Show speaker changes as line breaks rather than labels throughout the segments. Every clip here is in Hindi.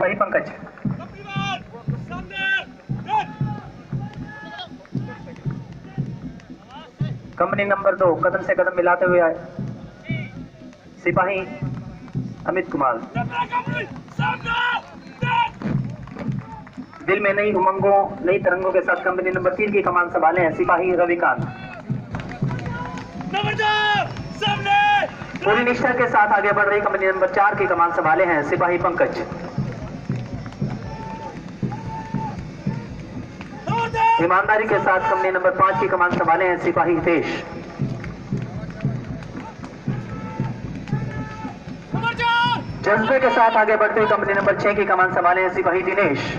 सिपाही पंकज। कंपनी नंबर 2 कदम से कदम मिलाते हुए आए सिपाही अमित कुमार। दिल में नई उमंगों नई तरंगों के साथ कंपनी नंबर 3 की कमान संभाले हैं सिपाही रविकांत। पूरी निष्ठा के साथ आगे बढ़ रही कंपनी नंबर 4 की कमान संभाले हैं सिपाही पंकज। ईमानदारी के साथ कंपनी नंबर 5 की कमान संभाले हैं सिपाही हितेश। जज्बे के साथ आगे बढ़ते हुए कंपनी नंबर 6 की कमान संभाले हैं सिपाही दिनेश।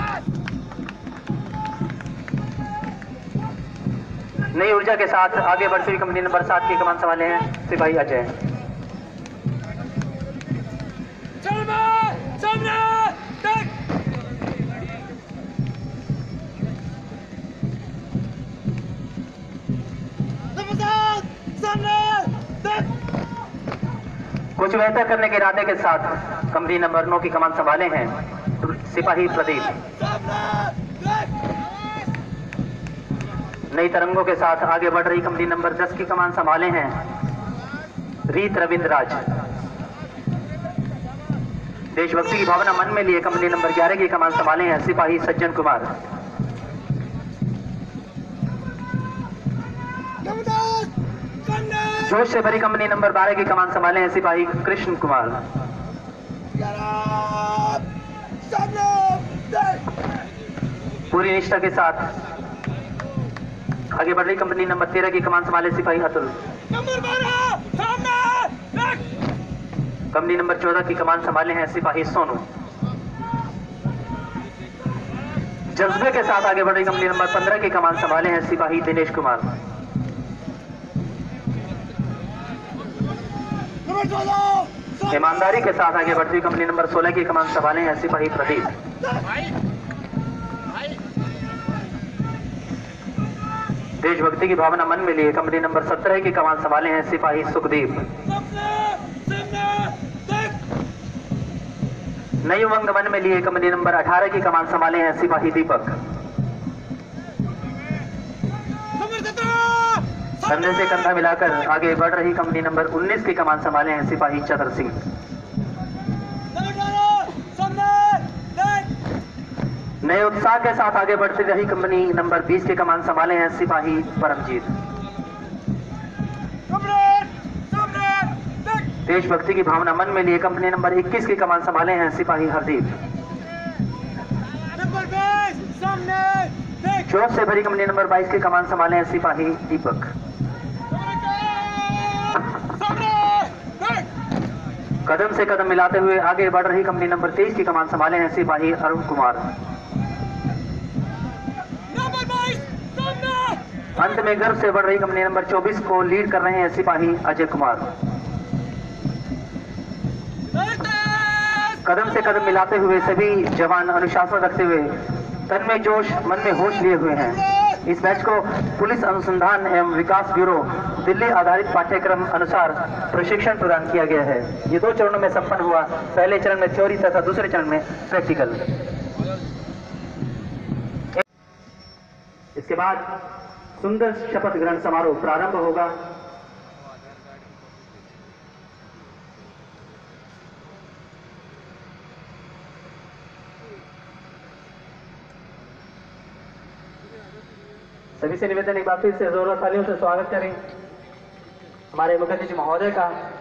नई ऊर्जा के साथ आगे बढ़ती हुई कंपनी नंबर 7 की कमान संभाले हैं सिपाही अजय। कुछ बेहतर करने के इरादे के साथ कंपनी नंबर 9 की कमान संभाले हैं सिपाही प्रदीप। नई तरंगों के साथ आगे बढ़ रही कंपनी नंबर 10 की कमान संभाले हैं रीत रविंद्र राज। देशभक्ति की भावना मन में लिए कंपनी नंबर 11 की कमान संभाले हैं सिपाही सज्जन कुमार। जोश से भरी कंपनी नंबर 12 की कमान संभाले हैं सिपाही कृष्ण कुमार। पूरी निष्ठा के साथ आगे बढ़ रही कंपनी नंबर 13 की कमान संभाले सिपाही अतुल। कंपनी नंबर 14 की कमान संभाले हैं सिपाही सोनू। जज्बे के साथ आगे बढ़ रही कंपनी नंबर 15 की कमान संभाले हैं सिपाही दिनेश कुमार। ईमानदारी के साथ आगे बढ़ती हुई कंपनी नंबर 16 की कमान संभाले हैं सिपाही प्रदीप। देशभक्ति की भावना मन में लिए कंपनी नंबर 17 की कमान संभाले हैं सिपाही सुखदीप। नई उमंग मन में लिए कंपनी नंबर 18 की कमान संभाले हैं सिपाही दीपक। कंधे से कंधा मिलाकर आगे बढ़ रही कंपनी नंबर 19 की कमान संभाले हैं सिपाही चतर सिंह। नए उत्साह के साथ आगे बढ़ती रही कंपनी नंबर 20 की कमान संभाले हैं सिपाही परमजीत। देशभक्ति की भावना मन में लिए कंपनी नंबर 21 की कमान संभाले हैं सिपाही हरदीप। जोश से भरी कंपनी नंबर 22 की कमान संभाले हैं सिपाही दीपक। कदम से कदम मिलाते हुए आगे बढ़ रही कंपनी नंबर 23 की कमान संभाले हैं सिपाही अरुण कुमार। अंत में गर्व से बढ़ रही कंपनी नंबर 24 को लीड कर रहे हैं सिपाही अजय कुमार। कदम से कदम मिलाते हुए सभी जवान अनुशासन रखते हुए तन में जोश मन में होश लिए हुए हैं। इस मैच को पुलिस अनुसंधान एवं विकास ब्यूरो दिल्ली आधारित पाठ्यक्रम अनुसार प्रशिक्षण प्रदान किया गया है। ये 2 चरणों में संपन्न हुआ। पहले चरण में थ्योरी तथा दूसरे चरण में प्रैक्टिकल। इसके बाद सुंदर शपथ ग्रहण समारोह प्रारंभ होगा। सभी से निवेदन एक बार फिर से जोरों तालियों से स्वागत करें हमारे मुख्य अतिथि महोदय का।